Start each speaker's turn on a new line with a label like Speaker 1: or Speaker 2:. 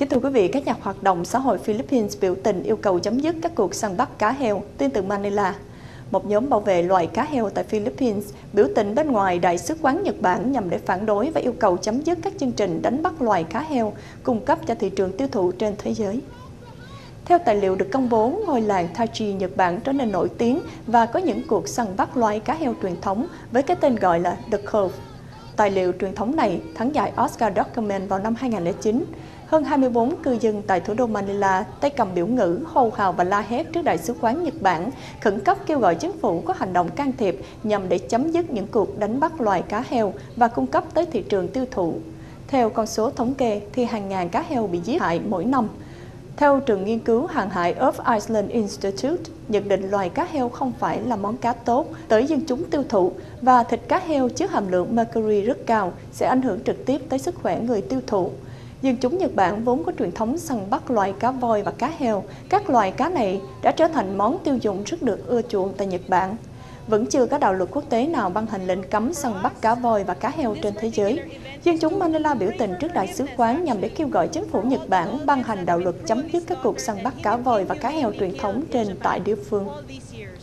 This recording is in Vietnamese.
Speaker 1: Kính thưa quý vị, các nhà hoạt động xã hội Philippines biểu tình yêu cầu chấm dứt các cuộc săn bắt cá heo. Tin từ Manila. Một nhóm bảo vệ loài cá heo tại Philippines biểu tình bên ngoài Đại sứ quán Nhật Bản nhằm để phản đối và yêu cầu chấm dứt các chương trình đánh bắt loài cá heo cung cấp cho thị trường tiêu thụ trên thế giới. Theo tài liệu được công bố, ngôi làng Taiji, Nhật Bản trở nên nổi tiếng và có những cuộc săn bắt loài cá heo truyền thống với cái tên gọi là The Cove. Tài liệu truyền thống này thắng giải Oscar Document vào năm 2009. Hơn 24 cư dân tại thủ đô Manila tay cầm biểu ngữ, hô hào và la hét trước Đại sứ quán Nhật Bản, khẩn cấp kêu gọi chính phủ có hành động can thiệp nhằm để chấm dứt những cuộc đánh bắt loài cá heo và cung cấp tới thị trường tiêu thụ. Theo con số thống kê, thì hàng ngàn cá heo bị giết hại mỗi năm. Theo trường nghiên cứu hàng hải of Iceland Institute, nhận định loài cá heo không phải là món cá tốt tới dân chúng tiêu thụ và thịt cá heo chứa hàm lượng mercury rất cao sẽ ảnh hưởng trực tiếp tới sức khỏe người tiêu thụ. Dân chúng Nhật Bản vốn có truyền thống săn bắt loài cá voi và cá heo. Các loài cá này đã trở thành món tiêu dùng rất được ưa chuộng tại Nhật Bản. Vẫn chưa có đạo luật quốc tế nào ban hành lệnh cấm săn bắt cá voi và cá heo trên thế giới. Dân chúng Manila biểu tình trước Đại sứ quán nhằm để kêu gọi chính phủ Nhật Bản ban hành đạo luật chấm dứt các cuộc săn bắt cá voi và cá heo truyền thống trên tại địa phương.